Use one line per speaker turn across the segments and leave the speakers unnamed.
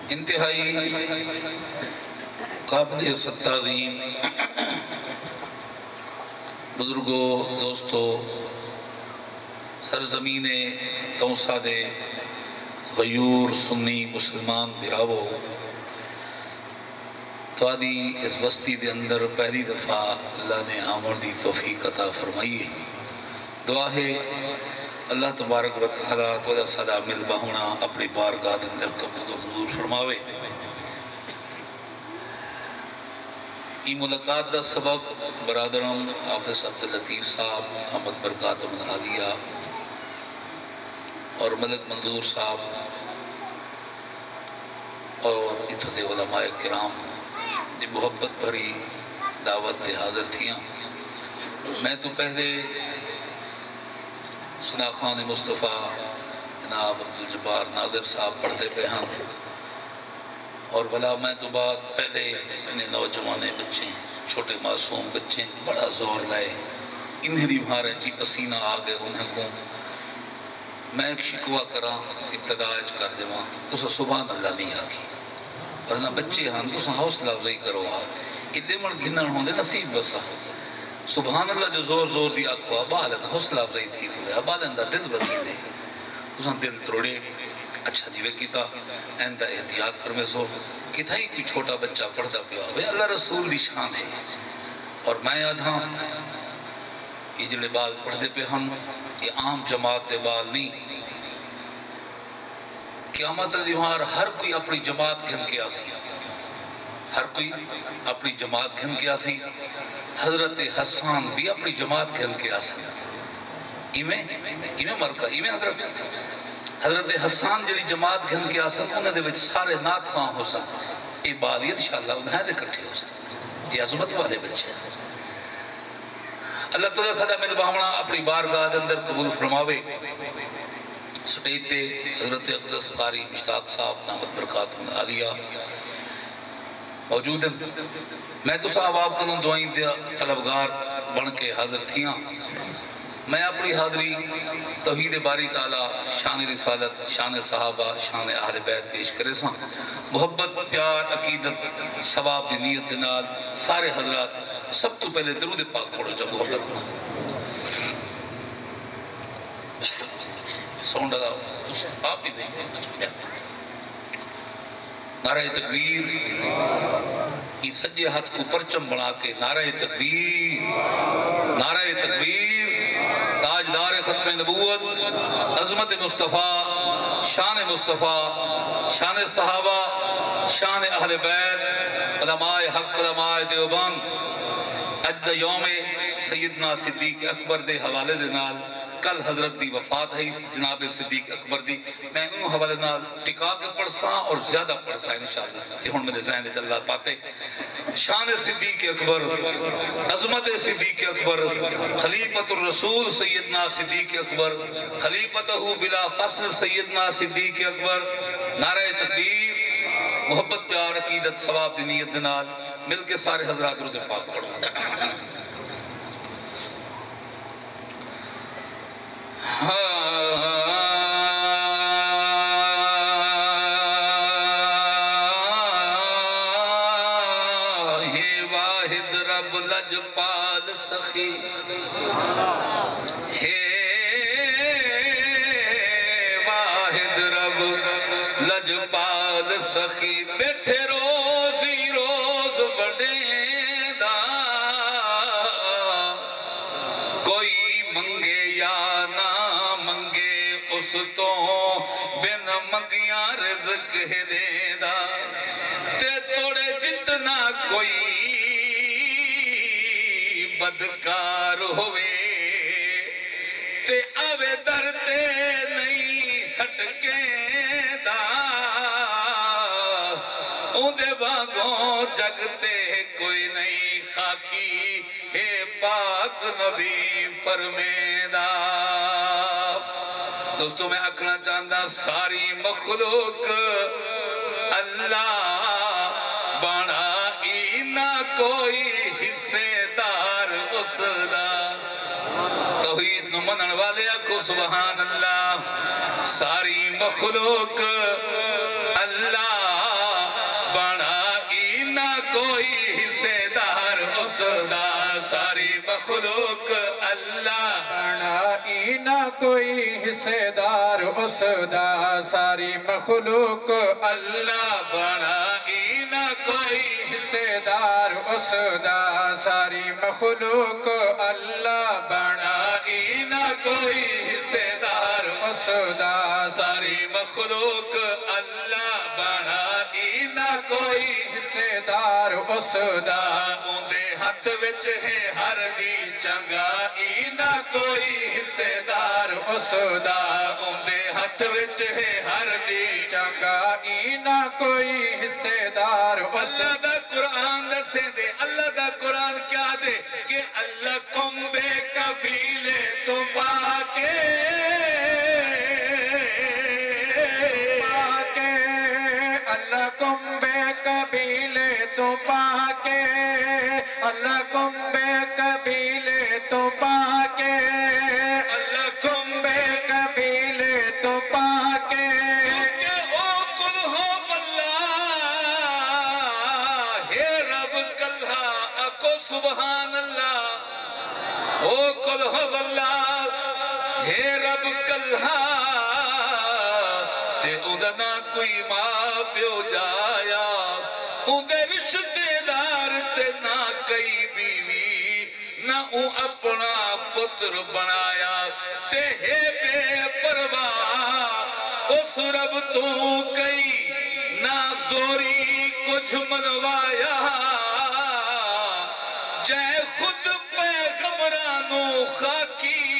انتہائی قابل ستازین بزرگوں، دوستوں، سرزمین توسا دے غیور سنی مسلمان براو، توادی اس بستی دے اندر پہلی دفعہ اللہ نے آمر دی توفیق عطا فرمائی ہے۔ دعا ہے اللہ تبارک و تعالیٰ توجہ صدا مل بہونا اپنی بارگاہ دے اندر قبول و منظور فرماوے۔ یہ ملاقات دا سبب برادرم حافظ عبداللطیف صاحب، احمد برکات من عالیہ اور ملک منظور صاحب اور اتھو دے علماء کرام دی محبت بھری دعوت دے حاضر تھیاں۔ میں تو پہلے سنا خان مصطفیٰ جناب عبدالجبار ناظر صاحب پڑھتے پہ ہاں، اور بلا میں تو بعد پہلے اپنے نوجوانے بچے چھوٹے معصوم بچے بڑا زور لائے، انہیں دی بھارے جی پسینہ آگے انہیں کو میں ایک شکوہ کراں ابتداج کر دے وہاں تو سا سبحان اللہ نہیں آگی، ورنہ بچے ہاں تو سا حوصلہ افزائی کرو ادھے من گھنن ہوندے نصیب بسا سبحان اللہ جو زور زور دی اقوا بالن حوصلہ افزائی تھی ہوئے بالن دا دل بدی دے تو سا دل تروڑے اچھا جیوے کیتا ایندہ احتیاط فرمے سو کتا ہی کوئی چھوٹا بچہ پڑھتا پیا ہوئے اللہ رسول دی شان ہے، اور میں یاد ہاں یہ جلے بال پڑھتے پہ ہم یہ عام جماعت دے بال نہیں، قیامت دیوار ہر کوئی اپنی جماعت گھن کے آسی، ہر کوئی اپنی جماعت گھن کے آسی، حضرت حسان بھی اپنی جماعت گھن کے آسی، ایمیں مرکہ ایمیں حضرت حسان جلی جماعت گھن کے آسن انہیں دے وچ سارے نات خواہ ہو سن، یہ بالی انشاءاللہ انہیں دے کٹھے ہو سن، یہ عظمت والے بچے ہیں۔ اللہ تعالیٰ صدا میں بہمنا اپنی بارگاہ دے اندر قبول فرماوے۔ سٹیج تے حضرت اقدس قاری مشتاق صاحب نامت برکات من عالیہ موجود ہیں۔ میں تو صاحب آپ کنوں دعائیں دیا طلبگار بن کے حاضر تھیاں، میں اپنی حاضری توحید باری تعالیٰ، شان رسالت، شان صحابہ، شان اہل بیت پیش کرے ساں، محبت، پیار، عقیدت، ثواب دی نیت دنال سارے حضرات سب تو پہلے درود پاک پڑھو جب محبت میں سونڈ دا آپ بھی نہیں نعرہ تکبیر، یہ سجے ہاتھ کو پرچم بنا کے نعرہ تکبیر، نعرہ تکبیر، تاجدار ختم نبوت، عظمت مصطفیٰ، شان مصطفیٰ، شان صحابہ، شان اہل بیت، علماء حق، علماء دیوبند، اجد یوم سیدنا صدیق اکبر دے حوالے دے نال کل حضرت دی وفات ہے جناب صدیق اکبر دی، میں انہوں حوالے نال ٹکا کے پڑھساں اور زیادہ پڑھساں انشاءاللہ کہ ہون میرے ذہن چل اللہ پاتے۔ شان صدیق اکبر، عظمت صدیق اکبر، خلیفۃ الرسول سیدنا صدیق اکبر، خلیفتہ بلا فصل سیدنا صدیق اکبر، نعرہ تکبیر، محبت پیار عقیدت ثواب دی نیت دنال مل کے سارے حضرات درود پاک پڑھو۔ واحد رب لجپال سخی، واحد رب لجپال سخی، بیٹھے روزی روز بڑے دا، کوئی منگے یا نہ منگے اس تو بن منگیاں رزق دے دا، تے توڑے جتنا کوئی بدکار ہوئے تے آوے در تے نہیں ہٹکے دا، اندے باغوں جگتے کوئی نہیں خاکی ہے پاک نبی فرمیدہ۔ دوستوں میں اکھنا چاندہ ساری مخلوق اللہ بنا اینا کوئی حصے دار اس دا، توحید نو منن والے اکھو سبحان اللہ، ساری مخلوق اللہ مخلوق اللہ
بنائی نہ کوئی حصے دار اس دا ساری مخلوق
اللہ بنائی نہ کوئی
حصے دار اس دا ساری مخلوق اللہ
بنائی نہ کوئی حصے دار
اس دا
ساری مخلوق اللہ بنائی نہ کوئی
حصے دار اس دا
اندے ہاتھ وچ ہے ہر دی چنگائی نہ کوئی حصے دار
اس دا
اندے ہاتھ وچ ہے ہر دی
چنگائی نہ کوئی حصے دار اس
اللہ دا قرآن دسے دے اللہ دا قرآن کیا دے کہ اللہ کم بے قبیلے تو پاکے
اللہ کم بے قبیلے تو پاکے اللہ کم بے قبیلے تو پاکے
اللہ کم
بے قبیلے تو پاکے
کہ او کل ہو واللہ ہے رب کلھا اکو سبحان اللہ او کل ہو واللہ ہے رب کلھا تے ادنا کوئی ماں پیو جایا اندے رشتے دار تے نہ کئی بیوی نہ اپنا پتر بنایا تے ہے بے پرواہ اس رب تو کئی نہ زوری کچھ منوایا جائے خود پیغمبرانو خاکی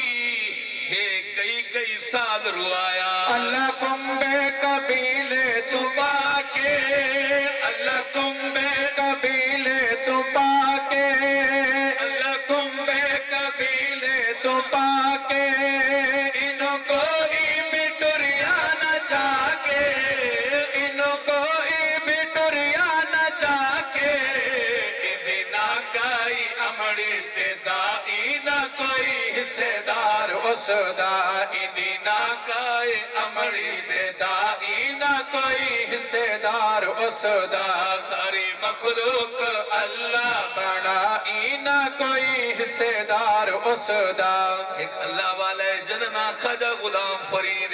ہے کئی سال روایا
اللہ کم بے قبیلے تو پاکے اللہ کم بے قبیلے تو پاکے اللہ کم بے قبیلے تو پاکے انہوں کوئی بھی ٹریا نہ چاکے انہوں کوئی بھی ٹریا نہ چاکے ادنا کائی امڑی تے دائی نہ کوئی حصے دار اس دا ادنا کائی امڑی تے دائی نہ کوئی حصے دار اس دا
ساری مخلوق
اللہ بنائی نہ کوئی حصے دار اس دا
ایک اللہ والے جننا خواجہ غلام فرید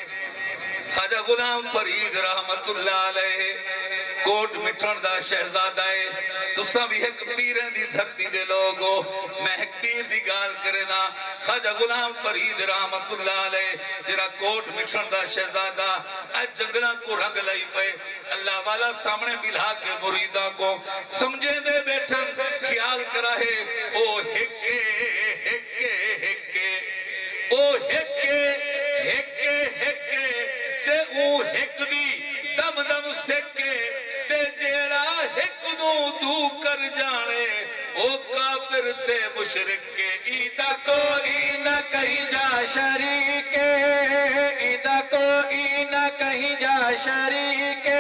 خواجہ غلام فرید رحمت اللہ علیہ کوٹ مٹھن دا شہزادہ ہے تساں بھی ایک پیریں دی دھرتی دے لوگو میں ایک پیر دی گال کرنا خواجہ غلام فرید رحمت اللہ علیہ جرا کوٹ مٹھن دا شہزادہ آج جنگلہ کو رنگ لائی پہ اللہ والا سامنے ملا کے مریدہ کو سمجھے دے بیٹھن خیال کرا ہے او ہکے ہکے ہکے او ہکے ہکے ہکے تے او ہک دی دم دم سکے تے جیڑا ہک نو دو کر جانے او کافر تے مشرک کے
ایدہ کوئی نہ کہیں جا شریکے ایدہ کوئی نہ کہیں جا شریکے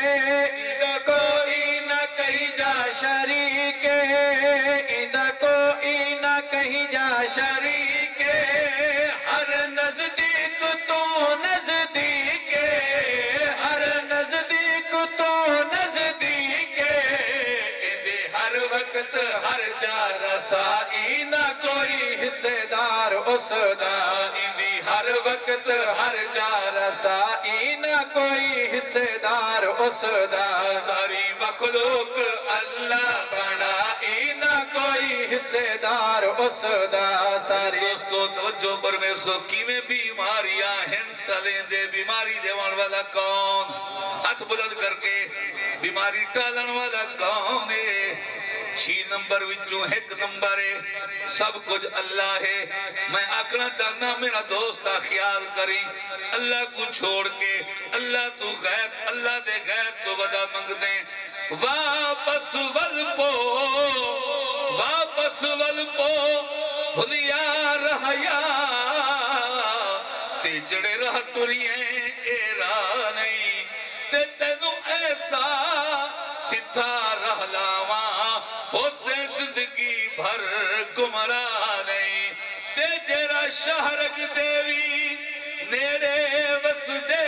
ایدہ کوئی نہ کہیں جا شریکے ایدہ کوئی نہ کہیں جا شریکے ہر نزدیک تو نزدیکے ہر نزدیک تو نزدیکے ایدے ہر وقت ہر جا رسائی نہ کوئی حصے دار اس دا ایدی ہر وقت ہر جا رسائی نہ کوئی حصے دار اس دا ساری مخلوق اللہ بنائی نہ کوئی حصے دار اس دا ساری
دوستو توجہ پر میں سو کیویں بیماریاں ہیں ٹلیں دے بیماری دیوان والا کون ہاتھ بلند کر کے بیماری ٹالن والا کون ہے 6 نمبر وچوں 1 نمبر ہے سب کچھ اللہ ہے میں آکھنا چاہنا میرا دوستا خیال کری اللہ کو چھوڑ کے اللہ تو غیر اللہ دے غیر تو ودا منگ دیں واپس والپو بھلیا رہیا تے جڑے رہ ٹرییں ایرا نہیں تے تینوں ایسا سدھا رہ لاواں ہو سے زندگی بھر گمراہ نہیں تے جڑا شہرگ دیوی نیڑے وس دے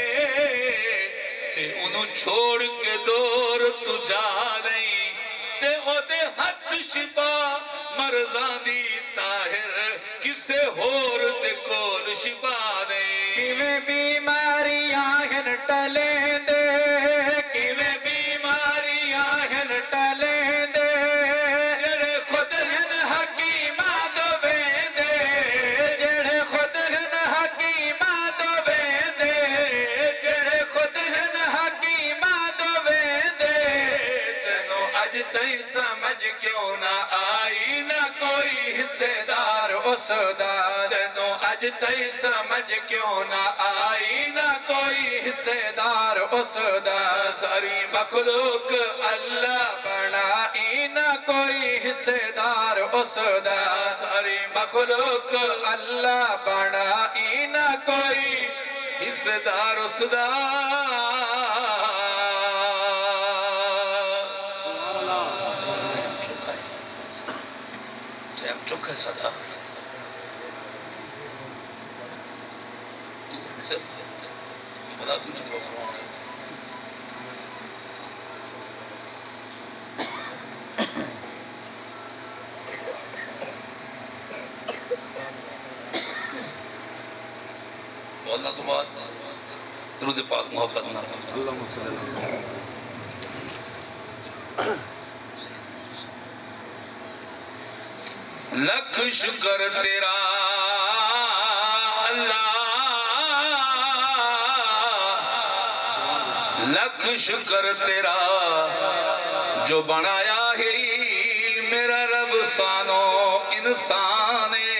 تے انہوں چھوڑ کے دور تو جا نہیں تے او دے ہاتھ شفا مر مرضاں دی طاہر کسے ہور دے کول شفا نہیں
کیویں بیماریاں ہن ٹلیں دے کیویں بیماریاں ہن ٹلیں دے جڑے خود ہن حکیماں دویں دے جڑے خود ہن حکیماں دویں دے جڑے خود ہن حکیماں دویں دے تینوں اج تائیں سمجھ کیوں نہ آئی نہ کوئی حصے دار اس دا تینوں اج تائیں سمجھ کیوں نہ آئی نہ کوئی حصے دار اس دا ساری مخلوق اللہ بنائی نہ کوئی حصے دار اس دا ساری مخلوق اللہ بنائی نہ کوئی حصے دار اس دا
چوکھا ہے صدا بتا دوسری بات قرآن ہے تو اللہ تو بات درود پاک محبت نہ
اللہم صلی اللہ علیہ وسلم
لکھ شکر تیرا اللہ لکھ شکر تیرا جو بنایا ہے میرا رب سانو انسانے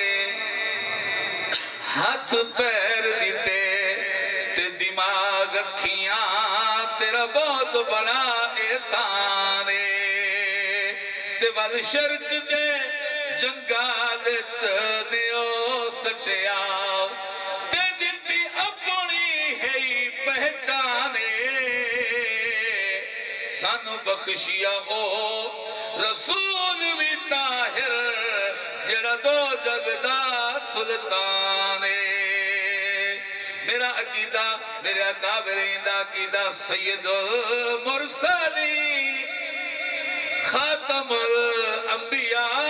ہاتھ پیر دیتے تے دماغ اکھیاں تیرا بہت بڑا احسانے تے وال شرک دے جنگال چنیو سٹیا تے دیتی اپنی ہے پہچانے سانو بخشیا او رسول بھی طاہر جڑا دو جگدہ سلطانے میرا عقیدہ میرے اکابرین دا عقیدہ سید المرسلین خاتم الانبیاء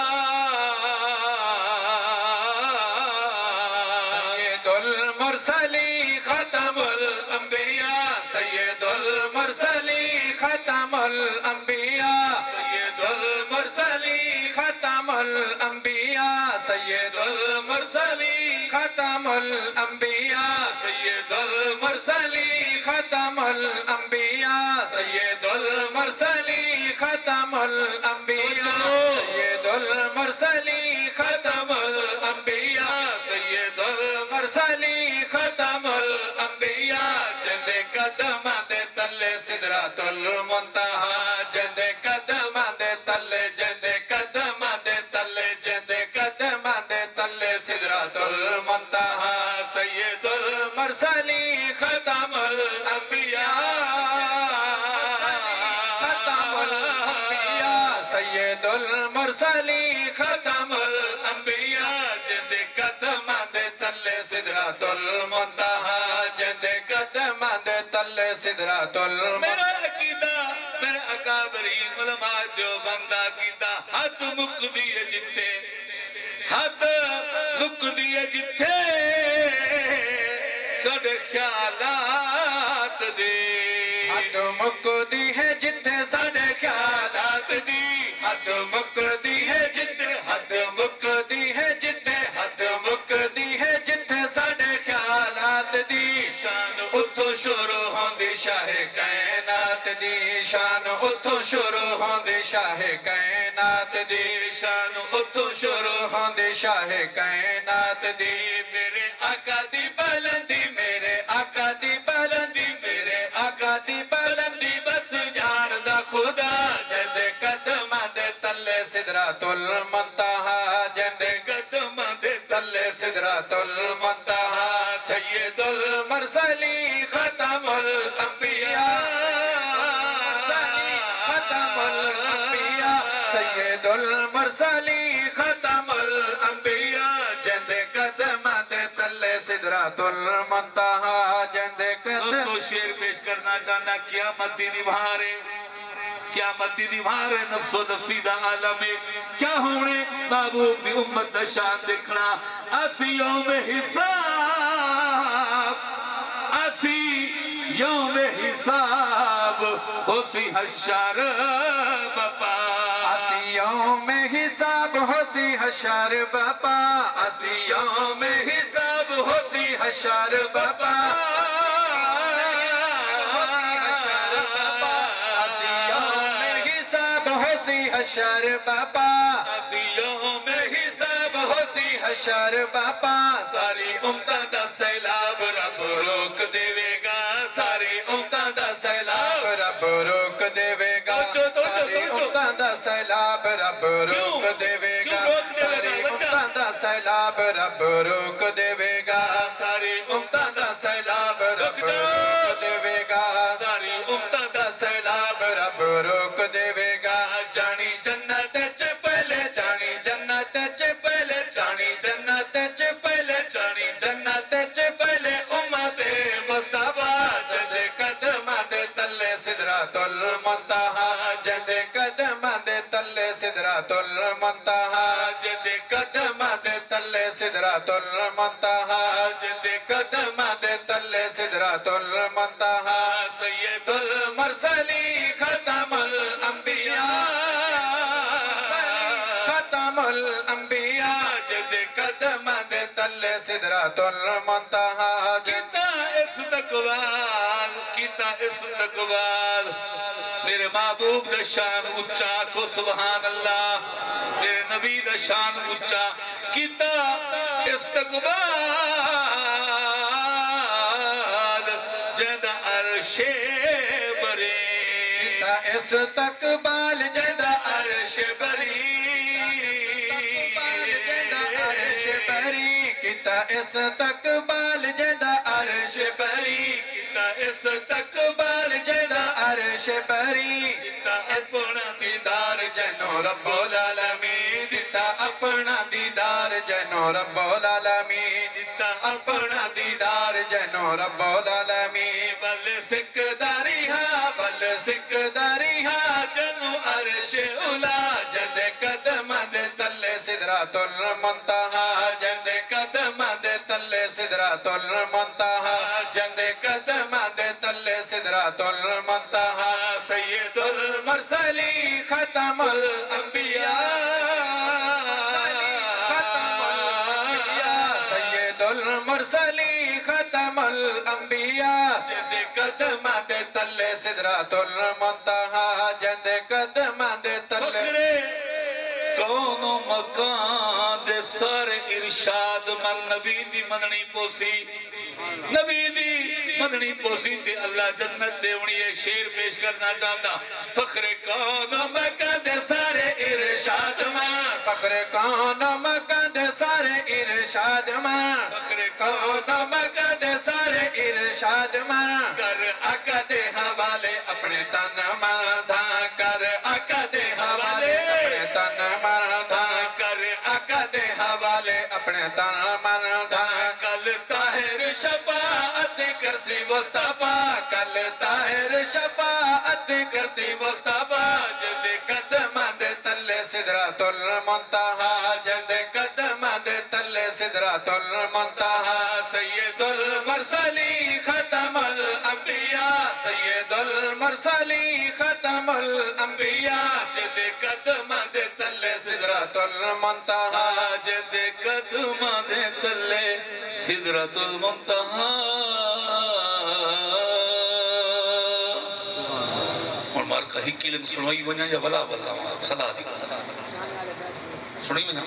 سید المرسلین ختم الانبیاء سید المرسلین ختم الانبیاء سید المرسلین ختم الانبیاء سید المرسلین ختم الانبیاء سید المرسلین ختم الانبیاء سید المرسلین ختم الانبیاء سید المرسلین ختم الانبیاء سید المرسلین ختم الانبیاء جند قدم دے تلے سدرۃ المنتہا جند قدم دے تلے جند قدم دے تلے جند قدم دے تلے سدرۃ المنتہا سید المرسلین ختم الانبیاء ختم الانبیاء سید المرسلین ختم الانبیاء جند قدم دے تلے سدرۃ المنتہا جند قدم دے تلے سدرۃ المنتہا
میرا عقیدہ میرے اکابرین علماء دیوبند عقیدہ ہاتھ مک دیئے جتھے ہاتھ مک دیئے جتھے سڑے خیالات دی
حد مکدی ہے جتھے ساڑے خیالات دی حد مکدی ہے جتھے حد مکدی ہے جتھے حد مکدی ہے جتھے ساڑے خیالات دی شان اتھو شروع ہوندی شاہ کائنات دی شان اتھو شروع ہوندی شاہ کائنات دی شان اتھو شروع ہوندی شاہ کائنات دی میرے آقا دی بلندی میرے آقا دی بلندی میرے آقا دی بلندی بس جان دا خدا جند قدم دے تلے سدرۃ المنتہا جند قدم دے تلے سدرۃ المنتہا سید المرسلین ختم الانبیاء ختم الانبیاء سید المرسلین ختم الانبیاء جند قدم دے تلے سدرۃ المنتہا جند قدم
دوستو شعر پیش کرنا چاہنا قیامت دی نبھارے قیامت دی دیوار نفس و نفسی دا عالم ہے کیا ہونے محبوب دی امت دا شان دیکھنا اسی یوم حساب اسی یوم حساب ہوسی حشر بپا
اسی یوم حساب ہوسی حشر بپا اسی یوم حساب ہوسی حشر بپا حشر باپا اسی یوم حساب ہوسی حشر باپا ساری امتاں دا سیلاب رب روک دیوے گا ساری امتاں دا سیلاب رب روک دیوے گا ساری امتاں دا سیلاب رب روک دیوے گا ساری امتاں دا سیلاب رب روک دیوے گا ساری امتاں دا سیلاب رب روک دیوے گا ساری امتاں دا سیلاب رب روک دیوے گا جانی جنت چ پہلے جانی جنت چ پہلے جانی جنت چ پہلے جانی جنت چ پہلے امت مصطفیٰ جد قدم دے تلے سدرۃ المنتہا جد قدم دے تلے سدرۃ المنتہا جد قدم دے تلے سدرۃ المنتہا جد قدم دے تلے سدرۃ المنتہا سید المرسلین ختم الانبیاء الانبیاء جد قدم دے تلے سدرۃ المنتہا کیتا استقبال میرے محبوب دا شان اچھا کو سبحان اللہ میرے نبی دا شان اچھا کیتا استقبال جد عرش بری کیتا استقبال جد عرش بری کیتا استقبال جدا عرش بری کیتا استقبال جدا عرش بری دیتا اپنا دیدار جنو رب العالمین دیتا اپنا دیدار جنو رب العالمین دیتا اپنا دیدار جنو رب العالمین بل سکداری ہاں جنو عرش اولا جد قدم دے تلے سدرۃ المنتہا جد قدم دے تلے سدرۃ المنتہا جد قدم دے تلے سدرۃ المنتہا سید المرسلین ختم الانبیاء سید المرسلین ختم الانبیاء جد قدم دے تلے سدرۃ المنتہا جد قدم دے تلے کون و مکان دے سار ارشاد من نبی دی مننی پوسی نبی دی مننی پوسی تے اللہ جنت دیونی ہے شیر پیش کرنا چاہتا فخر کون و مکان دے سار ارشاد من فخر کون و مکان دے سار ارشاد من فخر کون و مکان دے سار ارشاد من کر آقا دے حوالے اپنے تن من دھا کر آقا دے حوالے اپنے تن اپنے تن من دھا کل طاہر شفاعت کرسی مصطفیٰ کل طاہر شفاعت کرسی مصطفیٰ جد قدم دے تلے سدرۃ المنتہا جد قدم دے تلے سدرۃ المنتہا سید المرسلین ختم الانبیاء سید المرسلین ختم الانبیاء جد قدم دے تلے سدرۃ المنتہا جد قدم دے تلے سدرۃ المنتہا اور مار کہی کلم سنوائی بنیا یا بلا بلا صلاح دی سنی بنا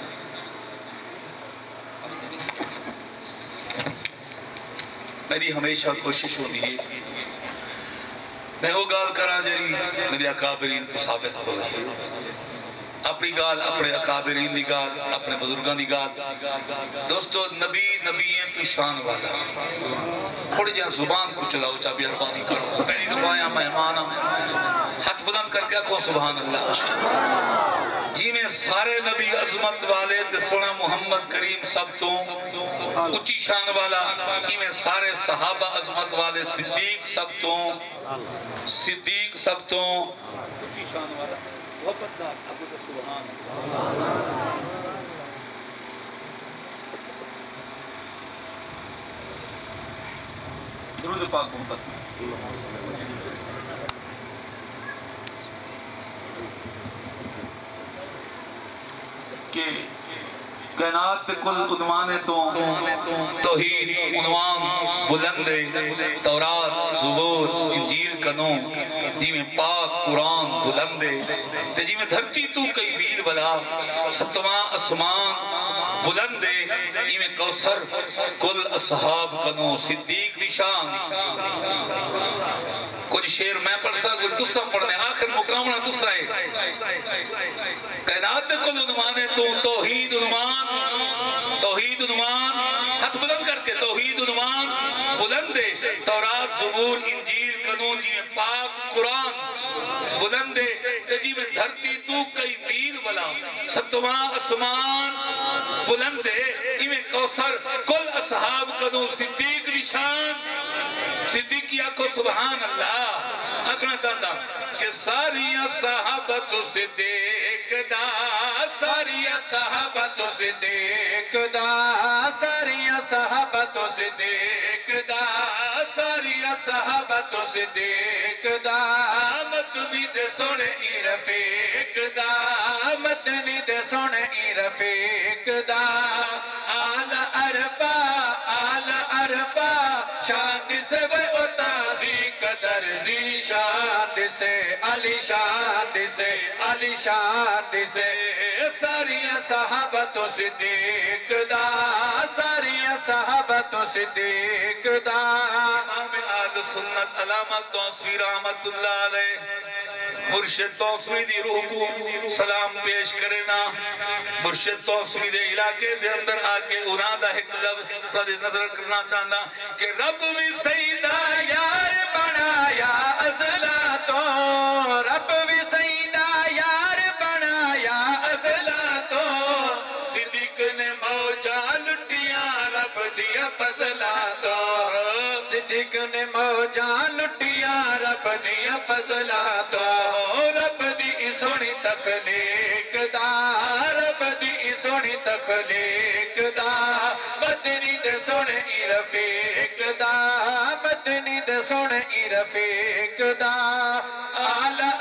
میری ہمیشہ کوشش ہوتی ہے میں وہ گال کرا جری میری اکابرین تو ثابت ہو گئی اپنی گال اپنے اکابرین دی گال اپنے بزرگان دی گال دوستو نبی نبیین تو شان والا تھوڑی جہاں زبان کو چلاؤ چاہ بیاربانی کرو پہلی دفعہ مہمانا ہاتھ بلند کر کے کو سبحان اللہ
جی میں سارے نبی عظمت والے تے سونا محمد کریم سب تو اچھی شان والا، جی میں سارے صحابہ عظمت والے، صدیق سب تو اچھی شان والا، محبت دار ابو دا سبحان درود پاک محبت کہ کائنات کل عنوان تو توحید عنوان بلند، تورات زبور انجیل کنوں جی میں پاک قرآن بلند، جی میں دھرتی تو کئی بیل بلا ستواں اسمان بلند، جی میں کوثر کل اصحاب کنوں صدیق نشان۔ کچھ شیر میں پڑھ سا کچھ تسا پڑھنے آخر مقامنا تسا ہے کائنات کل عنوان تو توحید عنوان ہاتھ بلند کر کے توحید عنوان بلند، تورات زبور انجیل قانون جی میں پاک قرآن بلند، جی میں دھرتی تو کئی میل بلا ستواں اسمان بلند، جی میں کوثر کل اصحاب قانون صدیق نشان۔ صدیق کی آنکھوں سبحان اللہ آنکھنا چاہتا کہ ساریاں صحابت سے دیکھ دا، ساریاں صحابت سے دیکھ دا، ساریاں صحابت سے دیکھ دا، ساریاں صحابت سے دیکھ دا، مدنی دے سونے ای رفیق دا، مدنی دے سونے ای رفیق دا، آلہ عرفہ شان سے وہ تازی قدر زی شان سے علی شان سے علی شان سے ساریاں صحابتوں سے دیکھ دا، ساریاں صحابتوں سے دیکھ دا۔ امام اہل سنت علامہ توسوی رحمت اللہ علیہ مرشد توسوی دی روح کو سلام پیش کرنا، مرشد توسوی دے علاقے دے اندر آکے انہاں دا ایک لفظ پر نظر کرنا چاہنا کہ رب بھی سیدہ یار بنایا ازلا تو، رب بھی سیدہ یار بنایا ازلا تو، صدیق نے موجہ لٹیاں رب دیا فضلہ تو، صدیق نے موجہ لٹیاں رب دیا فضلہ تو، رب دی سونی تخلیق دا، رب دی سونی تخلیق دا، مدنی دے سونے ای رفیق دا، مدنی دے سونے ای رفیق دا، آلہ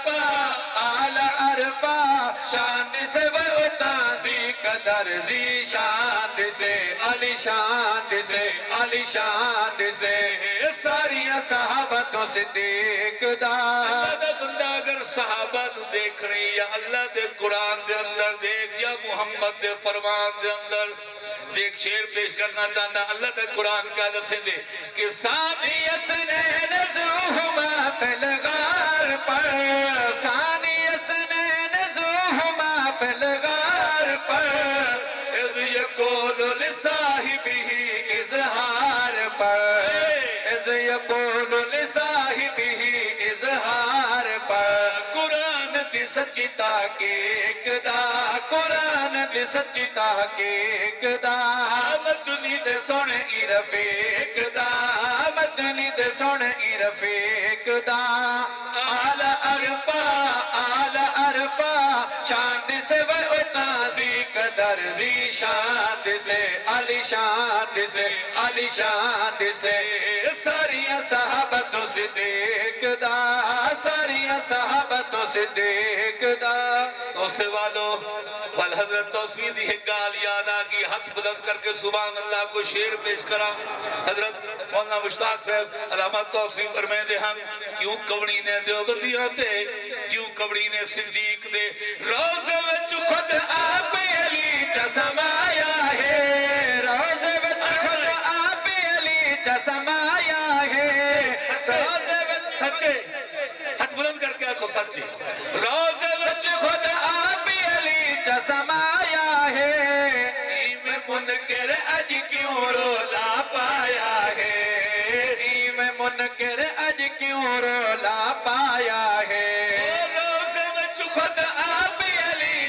عرفہ شان سے وہ تازی قدر زی شان سے علی شان سے علی شان سے ساریاں صحابتوں سے دیکھ دا۔ اللہ دا بندہ اگر صحابہ تو دیکھ رہی یا اللہ دے قرآن دے اندر دیکھ یا محمد دے فرمان دے اندر ایک شعر پیش کرنا چاہتا اللہ دے قرآن کا دسیں دے کہ ثانی اسنین زوہما فی الغار پر، ثانی اسنین زوہما فی الغار پر، اذ یقول لصاحبہ اظہار پر، اذ یقول لصاحبہ اظہار پر، قرآن دی سچی تحقیق دا، قرآن دی سچی تحقیق دا، مدنی دے سونے ای رفیق دا، مدنی دے سونے ای رفیق دا، آلہ عرفہ شان سے وہ تازی قدر زی شان سے علی شان سے علی شان سے ساریاں صحابتوں سے دیکھ دا، ساریاں صحابتوں سے دیکھ دا۔ دوسرے والوں والحضرت توسوی دی ایک گال یاد آگی، ہاتھ بلند کر کے سبحان اللہ کو شعر پیش کرا۔ حضرت مولانا مشتاق صاحب علامہ توسوی فرمائیں دے ہم کیوں کبڑی نے دیوبندیاں تے، کیوں کبڑی نے صدیق دے روزے وچ خود آپ علی چا سمایا ہے، روزے وچ خود آپ علی چا سمایا ہے، روزے وچ سچے ہاتھ بلند کر کے آکھو سچے، روزے وچ خود آپ علی چا سمایا ہے، ایم منکر اج کیوں رولا پایا ہے، ایم منکر اج کیوں رولا پایا ہے، روزے وچ خود آپ علی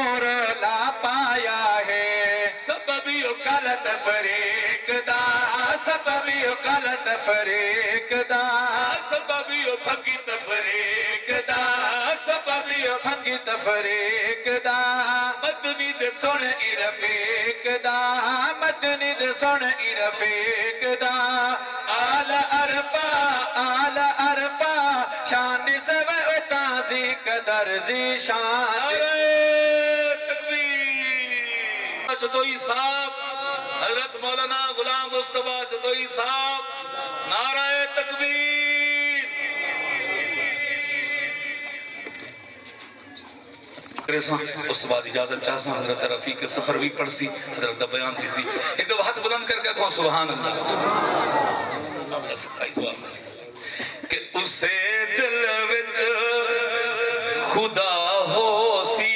نور لا پایا ہے سببی غلط فریق دا سببی غلط فریق دا سببی بھنگی تفریق دا سببی بھنگی تفریق دا مدنی دے سن ای رفیق دا مدنی دے سن ای رفیق دا آل عرفہ شان سوے اتازی قدر زی شان
تکبیر جدوئی صاحب حضرت مولانا غلام مصطفیٰ جدوئی صاحب نعرہ تکبیر اس بعد اجازت چاہتا ہوں حضرت رفیق سفر بھی پڑھ سی حضرت بیان دی سی ایک دو ہاتھ بلند کر کے کہوں سبحان اللہ کہ اسے دل وچ خدا ہو سی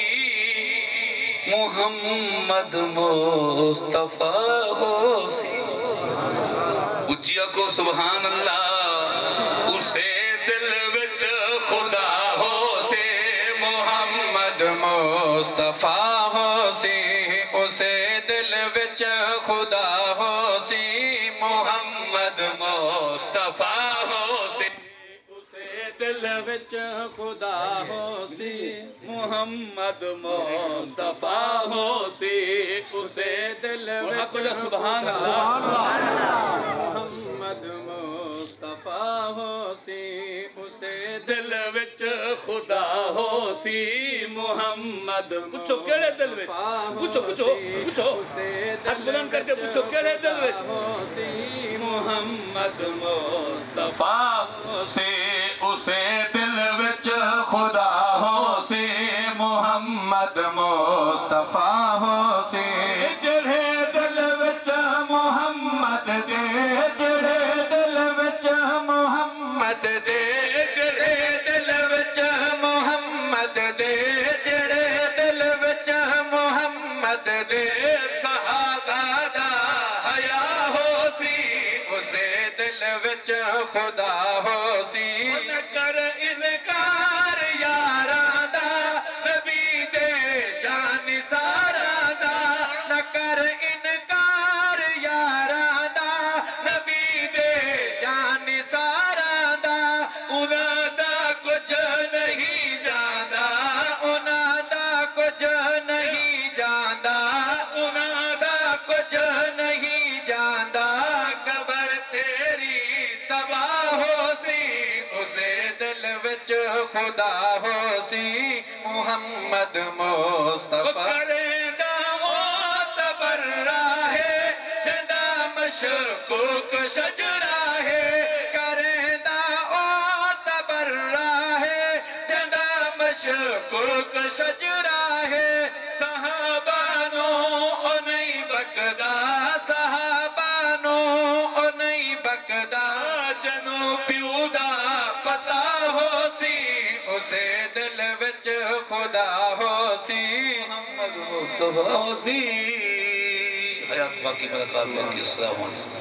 محمد مصطفیٰ ہو سی اجیا کو سبحان اللہ اسے دل وچ خدا ہو سی محمد
مصطفیٰ ہو سی اسے دل وچ خدا ہو سی محمد
مصطفیٰ ہو سی
اسے دل وچ خدا ہو سی محمد مصطفیٰ ہو سی اسے دل وچ سبحان اللہ محمد مصطفیٰ ہو سی اسے دل وچ خدا ہو سی محمد پوچھو کیڑے دل وچ پوچھو ہاتھ بلند کر کے پوچھو کیڑے دل وچ ہو سی محمد مصطفیٰ ہو سی اسے دل وچ خدا ہو سی محمد مصطفیٰ ہو سی جڑے دل وچ محمد دے جڑے دل وچ محمد دے جڑے دل وچ محمد دے جڑے دل وچ محمد دے صحابہ دا حیا ہو سی اسے دل وچ خدا ہو سی نہ کر انکار یاراں دا نبی دے جان سارا دا نہ کر انکار یاراں دا نبی دے جان سارا دا انہاں دا کچھ نہیں جاندا انہاں دا کچھ نہیں جاندا انہاں دا کچھ نہیں جاندا قبر تیری تباہ ہو سی اسے دل وچ خدا ہو سی محمد مصطفیٰ کریندہ او تبرہ ہے جندہ مشکوک شجرہ ہے کریندہ او تبرہ ہے جندہ مشکوک شجرہ ہے صحابانو او نہیں بکدا صحابانو او نہیں بکدا جنو پیودا پتا ہو سی اسے دل وچ خدا ہو سی
محمد مصطفیٰ ہو سی حیات باقی ملکات باقی السلام علیکم